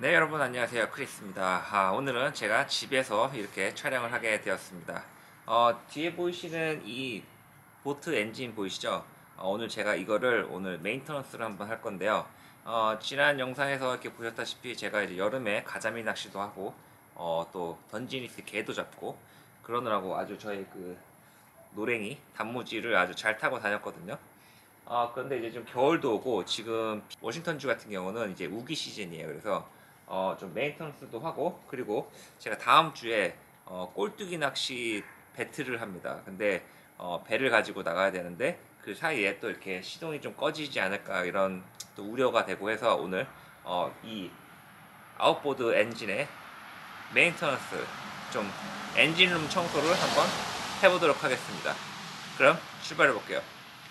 네, 여러분 안녕하세요. 크리스입니다. 오늘은 제가 집에서 이렇게 촬영을 하게 되었습니다. 뒤에 보이시는 이 보트 엔진 보이시죠? 오늘 제가 이거를 오늘 메인터넌스를 한번 할 건데요. 지난 영상에서 이렇게 보셨다시피 제가 이제 여름에 가자미 낚시도 하고 또 던지니스 개도 잡고 그러느라고 아주 저희 그 노랭이 단무지를 아주 잘 타고 다녔거든요. 그런데 이제 좀 겨울도 오고 지금 워싱턴주 같은 경우는 이제 우기 시즌이에요. 그래서 좀 메인터넌스도 하고 그리고 제가 다음 주에 꼴뚜기 낚시 배틀을 합니다. 근데 배를 가지고 나가야 되는데 그 사이에 또 이렇게 시동이 좀 꺼지지 않을까 이런 또 우려가 되고 해서 오늘 이 아웃보드 엔진의 메인터넌스 좀 엔진룸 청소를 한번 해보도록 하겠습니다. 그럼 출발해 볼게요.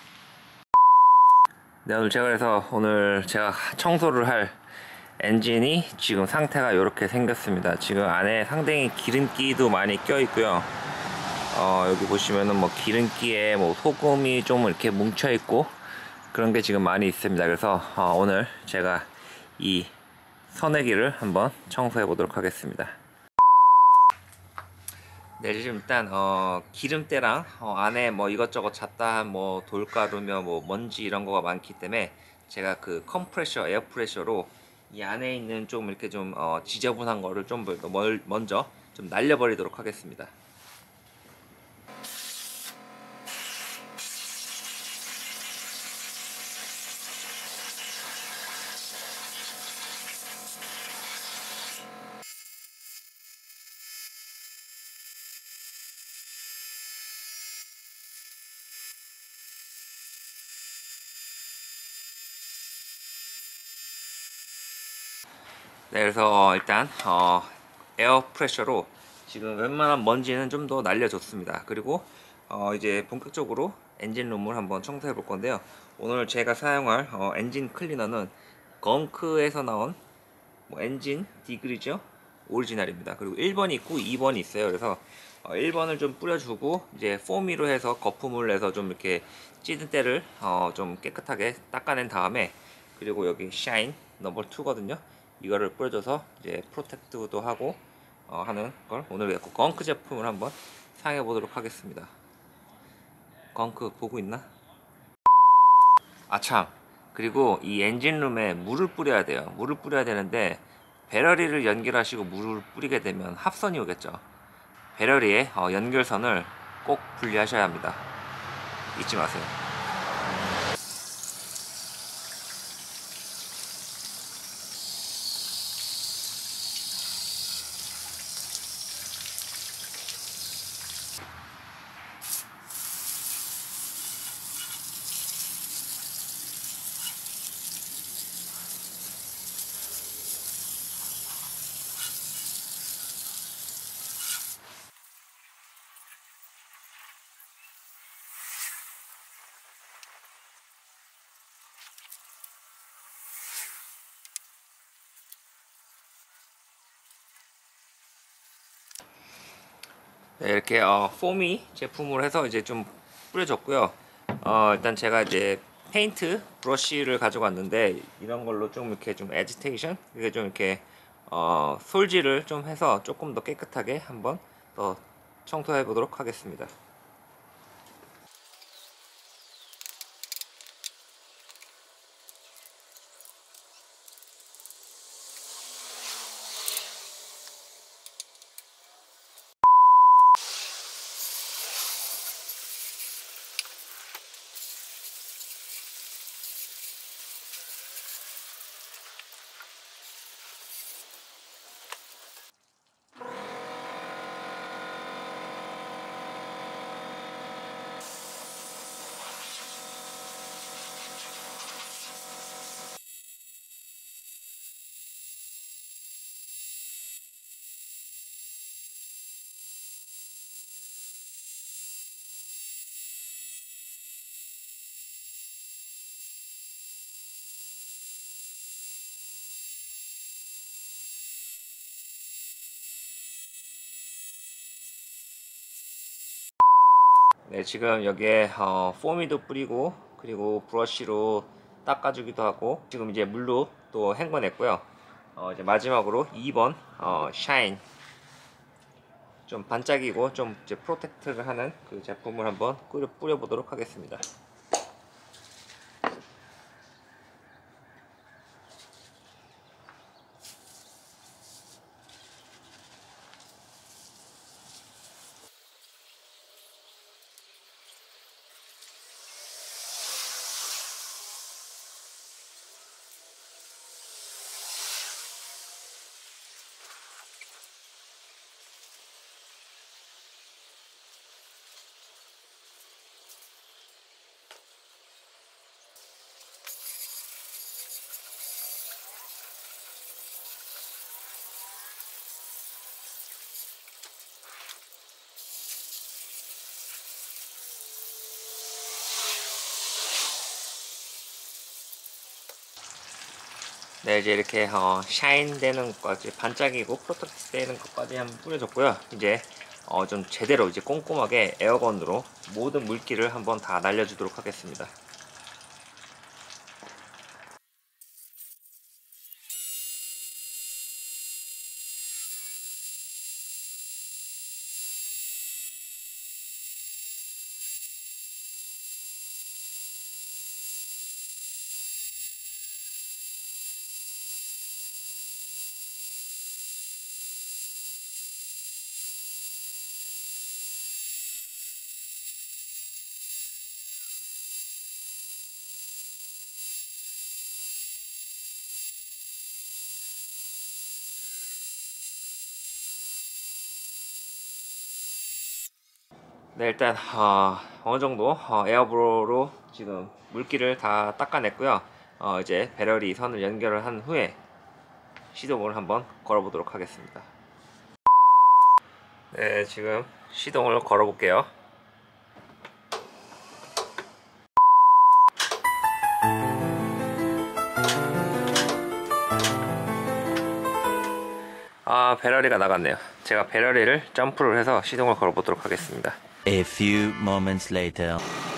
네, 오늘 제가 청소를 할 엔진이 지금 상태가 이렇게 생겼습니다. 지금 안에 상당히 기름기도 많이 껴 있고요. 여기 보시면은 뭐 기름기에 뭐 소금이 좀 이렇게 뭉쳐 있고 그런 게 지금 많이 있습니다. 그래서 오늘 제가 이 선회기를 한번 청소해 보도록 하겠습니다. 네, 지금 일단 기름때랑 안에 뭐 이것저것 잤다 뭐 돌가루며 뭐 먼지 이런 거가 많기 때문에 제가 그 컴프레셔 에어프레셔로 이 안에 있는 좀 이렇게 좀 지저분한 거를 좀 먼저 좀 날려버리도록 하겠습니다. 네, 그래서 일단 에어 프레셔로 지금 웬만한 먼지는 좀 더 날려줬습니다. 그리고 이제 본격적으로 엔진룸을 한번 청소해 볼 건데요. 오늘 제가 사용할 엔진 클리너는 건크에서 나온 뭐 엔진 디그리죠, 오리지널입니다. 그리고 1번이 있고 2번이 있어요. 그래서 1번을 좀 뿌려주고 이제 포미로 해서 거품을 내서 좀 이렇게 찌든 때를 좀 깨끗하게 닦아낸 다음에 그리고 여기 샤인 넘버 2거든요. 이거를 뿌려줘서 이제 프로텍트도 하고 하는 걸 오늘 건크 제품을 한번 사용해 보도록 하겠습니다. 건크 보고 있나? 참, 그리고 이 엔진룸에 물을 뿌려야 돼요. 물을 뿌려야 되는데 배럴리를 연결하시고 물을 뿌리게 되면 합선이 오겠죠. 배럴리의 연결선을 꼭 분리하셔야 합니다. 잊지 마세요. 네, 이렇게 포미 제품으로 해서 이제 좀 뿌려줬고요. 일단 제가 이제 페인트 브러쉬를 가져왔는데 이런 걸로 좀 이렇게 좀 애지테이션, 이게 좀 이렇게 솔질을 좀 해서 조금 더 깨끗하게 한번 더 청소해 보도록 하겠습니다. 네, 지금 여기에 포미도 뿌리고 그리고 브러쉬로 닦아주기도 하고 지금 이제 물로 또 헹궈냈고요. 이제 마지막으로 2번 샤인, 좀 반짝이고 좀 이제 프로텍트를 하는 그 제품을 한번 뿌려보도록 하겠습니다. 네, 이제 이렇게 샤인 되는 것까지, 반짝이고 프로텍트 되는 것까지 한번 뿌려줬고요. 이제 좀 제대로 이제 꼼꼼하게 에어건으로 모든 물기를 한번 다 날려주도록 하겠습니다. 네, 일단 어느 정도 에어브로로 지금 물기를 다 닦아냈고요. 이제 배럴이 선을 연결을 한 후에 시동을 한번 걸어보도록 하겠습니다. 네, 지금 시동을 걸어볼게요. 배럴이가 나갔네요. 제가 배럴이를 점프를 해서 시동을 걸어보도록 하겠습니다. A few moments later.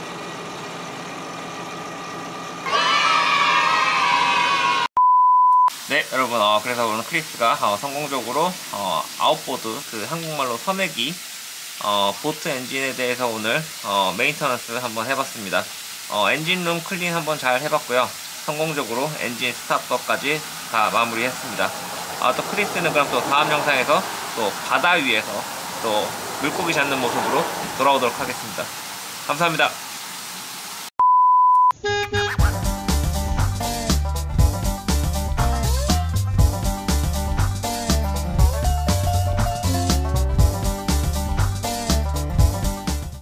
네, 여러분, 그래서 오늘 크리스가 성공적으로 아웃보드, 그 한국말로 서매기 보트 엔진에 대해서 오늘 메인터넌스 한번 해봤습니다. 엔진룸 클린 한번 잘 해봤고요. 성공적으로 엔진 스타터까지 다 마무리했습니다. 또 크리스는 그럼 또 다음 영상에서 또 바다 위에서 또 물고기 잡는 모습으로 돌아오도록 하겠습니다. 감사합니다.